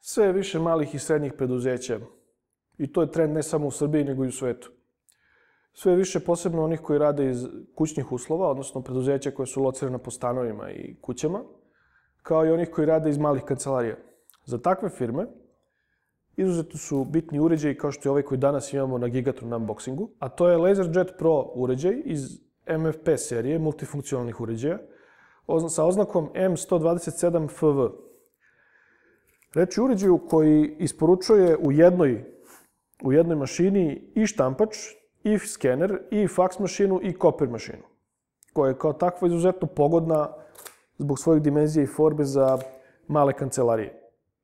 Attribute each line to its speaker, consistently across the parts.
Speaker 1: Sve je više malih i srednjih preduzeća. I to je trend ne samo u Srbiji, nego i u svetu. Sve je više posebno onih koji rade iz kućnih uslova, odnosno preduzeća koje su locirane po stanovima i kućama, kao i onih koji rade iz malih kancelarija. Za takve firme izuzetno su bitni uređaji kao što je ovaj koji danas imamo na Gigatron unboxingu, a to je LaserJet Pro uređaj iz MFP serije multifunkcionalnih uređaja sa oznakom M127FV. Reč je o uređaju koji isporučuje u jednoj mašini i štampač, i skener, i faks mašinu, i kopir mašinu, koja je kao takva izuzetno pogodna zbog svojih dimenzija i forme za male kancelarije.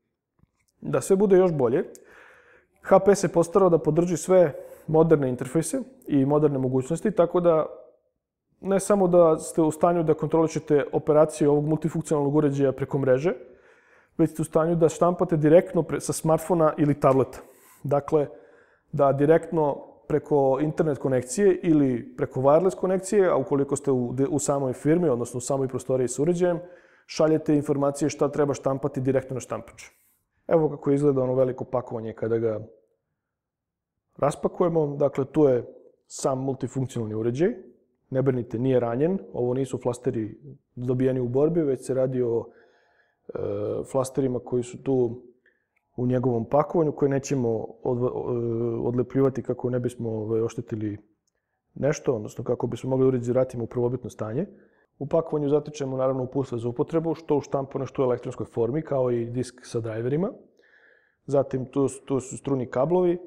Speaker 1: Da sve bude još bolje, HP se postarao da podrži sve moderne interfejse i moderne mogućnosti, tako da ne samo da ste u stanju da kontrolišete operaciju ovog multifunkcionalnog uređaja preko mreže, već ste u stanju da štampate direktno sa smartfona ili tableta. Dakle, da direktno preko internet konekcije ili preko wireless konekcije, a ukoliko ste u samoj firmi, odnosno u samoj prostoriji s uređajem, šaljete informacije šta treba štampati direktno na štampač. Evo kako izgleda ono veliko pakovanje kada ga raspakujemo. Dakle, tu je sam multifunkcionalni uređaj. Ne brinite, nije ranjen. Ovo nisu flasteri dobijeni u borbi, već se radi o flasterima koji su tu u njegovom pakovanju, koje nećemo odlepljivati kako ne bismo oštetili nešto, odnosno kako bismo mogli uređaj vratiti u prvobitno stanje. U pakovanju zatičemo naravno uputstva za upotrebu, što u štampanoj, što u elektronskoj formi, kao i disk sa driverima. Zatim tu su struni kablovi,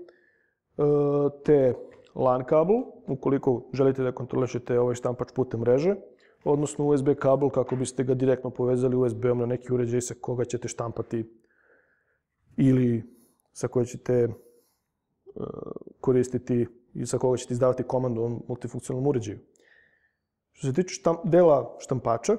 Speaker 1: te LAN kabel, ukoliko želite da kontrolišete ovaj štampač putem mreže, odnosno USB kabel kako biste ga direktno povezali USB-om na neki uređaj sa koga ćete štampati ili sa koje ćete koristiti i sa koga ćete izdavati komandu o multifunkcionalnom uređaju. Što se tiče dela štampača,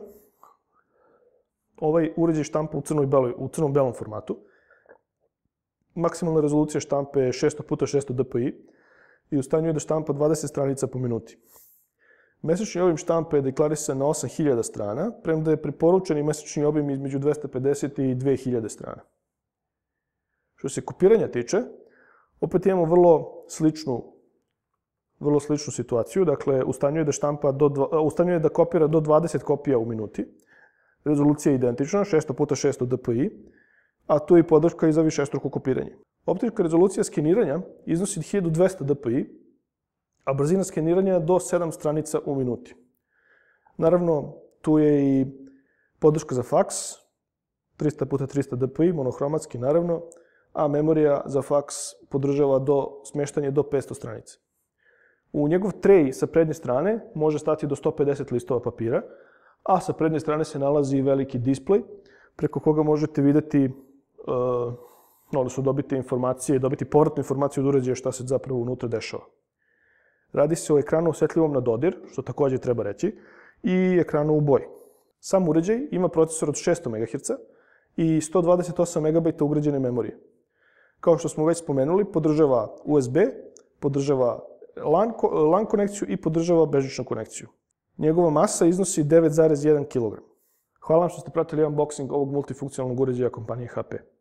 Speaker 1: ovaj uređaj štampa u crno-belom formatu. Maksimalna rezolucija štampe je 600x600 dpi i u stanju je da štampa 20 stranica po minuti. Mesečni obim štampe je deklarisan na 8000 strana, premda je preporučeni mesečni obim između 250 i 2000 strana. Što se kopiranja tiče, opet imamo vrlo sličnu situaciju. Dakle, u stanju je da kopira do 20 kopija u minuti. Rezolucija je identična, 600x600 dpi, a tu je i podrška i za višestruko kopiranje. Optička rezolucija skeniranja iznosi 1200 dpi, a brzina skeniranja do 7 stranica u minuti. Naravno, tu je i podrška za faks, 300x300 dpi, monohromatski naravno, a memorija za faks podržava smeštanje do 500 stranica. U njegov trej sa prednje strane može stati do 150 listova papira, a sa prednje strane se nalazi i veliki displej preko koga možete videti, odnosno dobiti povratnu informaciju od uređaja šta se zapravo unutra dešava. Radi se o ekranu osetljivom na dodir, što takođe treba reći, i ekranu u boji. Sam uređaj ima procesor od 600 MHz i 128 MB ugrađene memorije. Kao što smo već spomenuli, podržava USB, podržava LAN konekciju i podržava bežičnu konekciju. Njegova masa iznosi 9,1 kg. Hvala vam što ste pratili unboxing ovog multifunkcionalnog uređaja kompanije HP.